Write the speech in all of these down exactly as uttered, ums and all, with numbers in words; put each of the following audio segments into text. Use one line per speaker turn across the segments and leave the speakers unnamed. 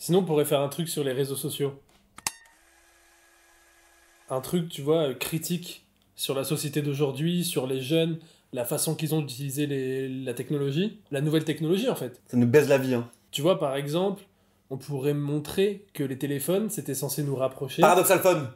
Sinon, on pourrait faire un truc sur les réseaux sociaux. Un truc, tu vois, euh, critique sur la société d'aujourd'hui, sur les jeunes, la façon qu'ils ont d'utiliser les- la technologie, la nouvelle technologie en fait.
Ça nous baise la vie, hein.
Tu vois, par exemple, on pourrait montrer que les téléphones, c'était censé nous rapprocher.
Paradoxal Phone.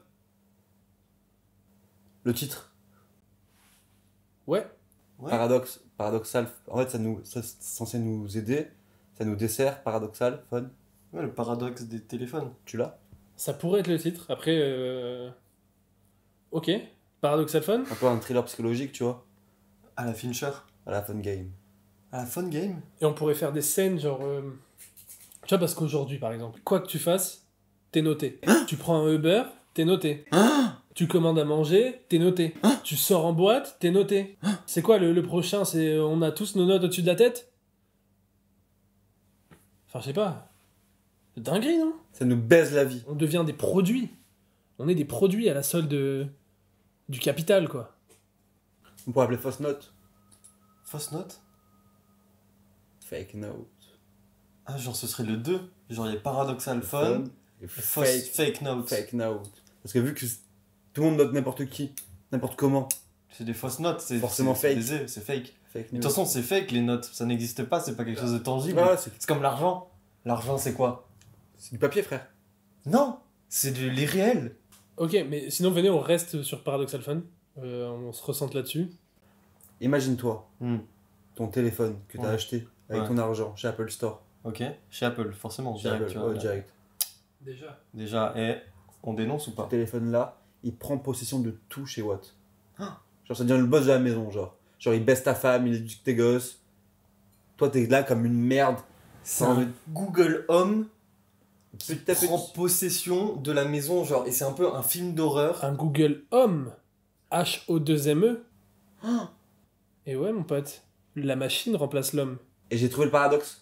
Le titre.
Ouais,
Ouais.
Paradoxe, paradoxal. En fait, ça nous, ça, c'est censé nous aider. Ça nous dessert. Paradoxal Phone.
Ouais, le paradoxe des téléphones.
Tu l'as?
ça pourrait être le titre. Après, euh... ok. Paradoxal Phone.
Un peu un thriller psychologique, tu vois.
À la Fincher.
À la Fun Game.
À la Fun Game.
Et on pourrait faire des scènes genre... euh, Tu vois, parce qu'aujourd'hui, par exemple, quoi que tu fasses, t'es noté. Tu prends un Uber, t'es noté. Tu commandes à manger, t'es noté. Tu sors en boîte, t'es noté. C'est quoi le, le prochain? C'est on a tous nos notes au-dessus de la tête? Enfin, je sais pas. C'est dinguerie, non?
Ça nous baise la vie.
On devient des produits. On est des produits à la solde de... du capital, quoi.
On pourrait appeler fausse note.
Fausse note.
Fake note.
Ah, genre ce serait le deux. Genre il y a paradoxal fun.
Et
Fausse
fake,
fake note.
fake note. Parce que vu que tout le monde note n'importe qui, n'importe comment.
C'est des fausses notes. C'est
Forcément
c'est-
fake.
C'est c'est fake.
Fake
De
news.
toute façon, c'est fake les notes. Ça n'existe pas. C'est pas quelque chose de tangible.
Ouais, c'est
C'est comme l'argent. L'argent, c'est quoi?
c'est du papier, frère.
Non. C'est de l'irréel.
Ok, mais sinon, venez, on reste sur Paradoxal Fun. Euh, on se ressente là-dessus.
Imagine-toi
Hmm.
ton téléphone que t'as
Ouais.
acheté avec
Ouais.
ton argent chez Apple Store.
Ok. Chez Apple, forcément.
Chez
Direct,
Apple,
tu vois.
ouais, direct.
Déjà.
Déjà, et on dénonce ou
Ce
pas?
téléphone-là, il prend possession de tout chez Watt. Genre, ça devient le boss de la maison, genre. Genre, il baisse ta femme, il éduque tes gosses. Toi, t'es là comme une merde.
C'est
Sans
un
envie-
Google Home qui
Petit à petit.
prend possession de la maison, genre, et c'est un peu un film d'horreur.
Un Google Home. H O deux M E. Et ouais, mon pote. La machine remplace l'homme.
Et j'ai trouvé le paradoxe.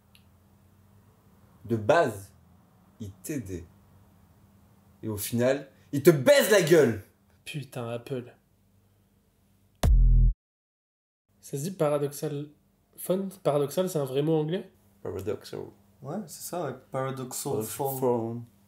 De base, il t'aidait. Et au final, il te baise la gueule.
Putain, Apple. Ça se dit paradoxal fun? Paradoxal, c'est un vrai mot anglais?
Paradoxal.
Ouais, c'est ça, ouais. Paradoxal phone.
Phone.